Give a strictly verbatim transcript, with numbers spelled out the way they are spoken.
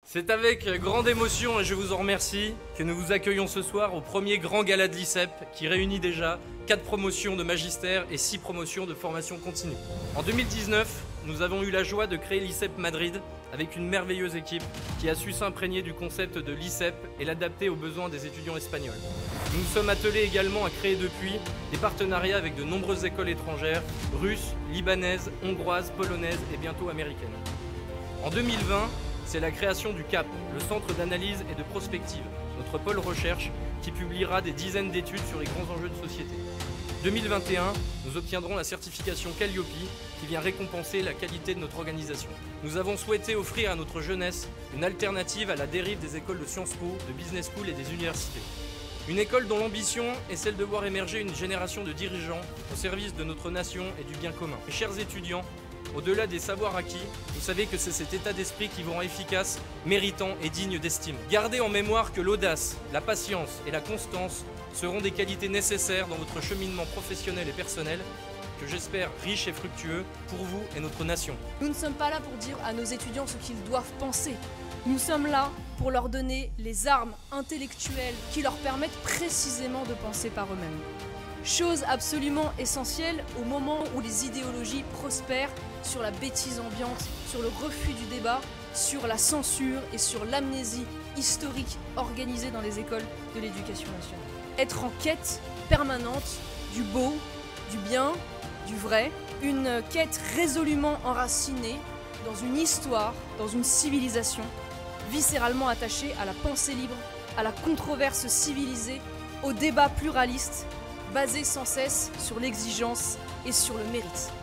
C'est avec grande émotion, et je vous en remercie, que nous vous accueillons ce soir au premier grand gala de l'I C E P qui réunit déjà quatre promotions de magistère et six promotions de formation continue. En deux mille dix-neuf, nous avons eu la joie de créer l'I C E P Madrid avec une merveilleuse équipe qui a su s'imprégner du concept de l'I C E P et l'adapter aux besoins des étudiants espagnols. Nous nous sommes attelés également à créer depuis des partenariats avec de nombreuses écoles étrangères, russes, libanaises, hongroises, polonaises et bientôt américaines. En deux mille vingt, c'est la création du C A P, le Centre d'analyse et de prospective, notre pôle recherche qui publiera des dizaines d'études sur les grands enjeux de société. deux mille vingt et un, nous obtiendrons la certification Calliope qui vient récompenser la qualité de notre organisation. Nous avons souhaité offrir à notre jeunesse une alternative à la dérive des écoles de Sciences Po, de Business School et des universités. Une école dont l'ambition est celle de voir émerger une génération de dirigeants au service de notre nation et du bien commun. Mes chers étudiants, au-delà des savoirs acquis, vous savez que c'est cet état d'esprit qui vous rend efficace, méritant et digne d'estime. Gardez en mémoire que l'audace, la patience et la constance seront des qualités nécessaires dans votre cheminement professionnel et personnel, que j'espère riche et fructueux pour vous et notre nation. Nous ne sommes pas là pour dire à nos étudiants ce qu'ils doivent penser. Nous sommes là pour leur donner les armes intellectuelles qui leur permettent précisément de penser par eux-mêmes. Chose absolument essentielle au moment où les idéologies prospèrent sur la bêtise ambiante, sur le refus du débat, sur la censure et sur l'amnésie historique organisée dans les écoles de l'éducation nationale. Être en quête permanente du beau, du bien, du vrai, une quête résolument enracinée dans une histoire, dans une civilisation, viscéralement attachée à la pensée libre, à la controverse civilisée, au débat pluraliste, basé sans cesse sur l'exigence et sur le mérite.